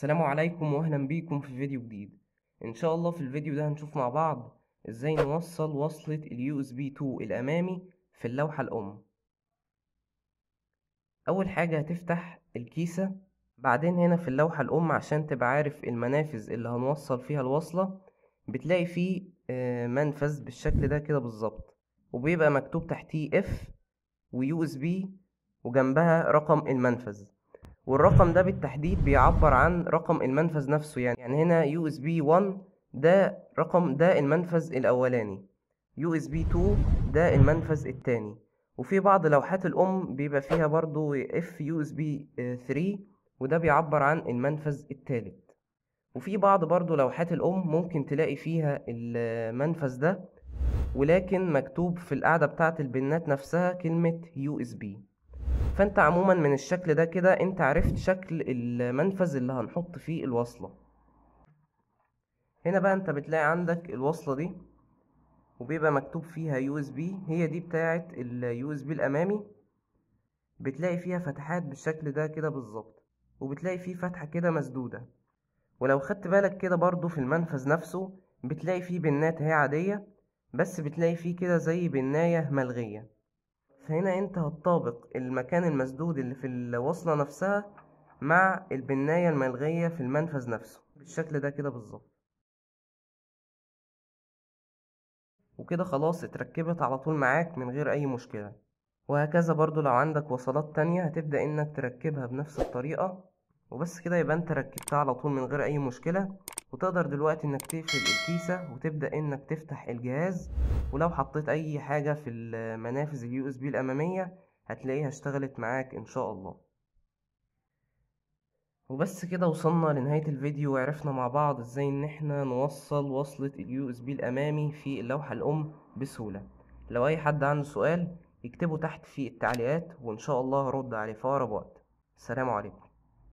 السلام عليكم واهلا بيكم في فيديو جديد. ان شاء الله في الفيديو ده هنشوف مع بعض ازاي نوصل وصلة اليو اس بي 2 الامامي في اللوحة الام. اول حاجة هتفتح الكيسة، بعدين هنا في اللوحة الام عشان تبقى عارف المنافذ اللي هنوصل فيها الوصلة بتلاقي فيه منفذ بالشكل ده كده بالظبط، وبيبقى مكتوب تحتيه اف ويو اس بي وجنبها رقم المنفذ، والرقم ده بالتحديد بيعبر عن رقم المنفذ نفسه. يعني هنا يو اس بي 1 ده رقم ده المنفذ الاولاني، يو اس بي 2 ده المنفذ التاني. وفي بعض لوحات الام بيبقى فيها برضو اف يو اس بي 3 وده بيعبر عن المنفذ التالت. وفي بعض برضو لوحات الام ممكن تلاقي فيها المنفذ ده ولكن مكتوب في القاعدة بتاعة البنات نفسها كلمة يو اس بي. فانت عموما من الشكل ده كده انت عرفت شكل المنفذ اللي هنحط فيه الوصلة. هنا بقى انت بتلاقي عندك الوصلة دي وبيبقى مكتوب فيها يو اس بي، هي دي بتاعة اليو اس بي الامامي. بتلاقي فيها فتحات بالشكل ده كده بالظبط، وبتلاقي فيه فتحة كده مسدودة. ولو خدت بالك كده برضو في المنفذ نفسه بتلاقي فيه بنات هي عادية، بس بتلاقي فيه كده زي بناية ملغية. فهنا انت هتطابق المكان المسدود اللي في الوصلة نفسها مع البناية الملغية في المنفذ نفسه بالشكل ده كده بالظبط. وكده خلاص اتركبت على طول معاك من غير اي مشكلة. وهكذا برضو لو عندك وصلات تانية هتبدأ انك تركبها بنفس الطريقة، وبس كده يبقى انت ركبتها على طول من غير اي مشكلة. وتقدر دلوقتي انك تقفل الكيسة وتبدأ انك تفتح الجهاز، ولو حطيت اي حاجة في المنافذ اليو اس بي الامامية هتلاقيها اشتغلت معاك ان شاء الله. وبس كده وصلنا لنهاية الفيديو وعرفنا مع بعض ازاي ان احنا نوصل وصلة اليو اس بي الامامي في اللوحة الام بسهولة. لو اي حد عنده سؤال يكتبه تحت في التعليقات وان شاء الله هرد عليه في اقرب وقت. السلام عليكم.